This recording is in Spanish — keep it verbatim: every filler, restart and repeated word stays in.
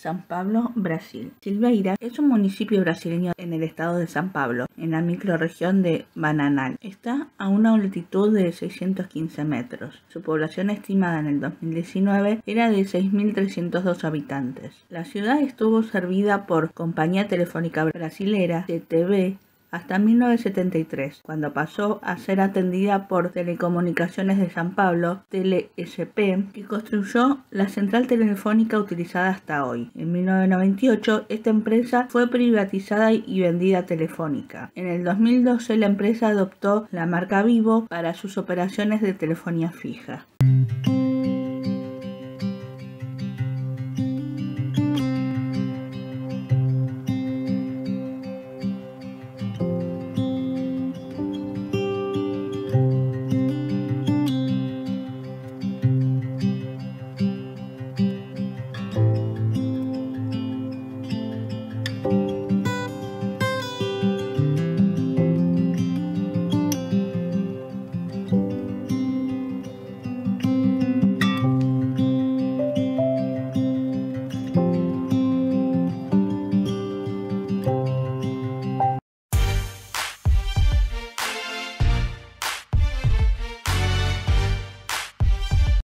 São Paulo, Brasil. Silveira es un municipio brasileño en el estado de São Paulo, en la microrregión de Bananal. Está a una altitud de seiscientos quince metros. Su población estimada en el dos mil diecinueve era de seis mil trescientos dos habitantes. La ciudad estuvo servida por Compañía Telefónica Brasilera, T T B, hasta mil novecientos setenta y tres, cuando pasó a ser atendida por Telecomunicaciones de São Paulo, T L S P, que construyó la central telefónica utilizada hasta hoy. En mil novecientos noventa y ocho, esta empresa fue privatizada y vendida a Telefónica. En el dos mil doce, la empresa adoptó la marca Vivo para sus operaciones de telefonía fija.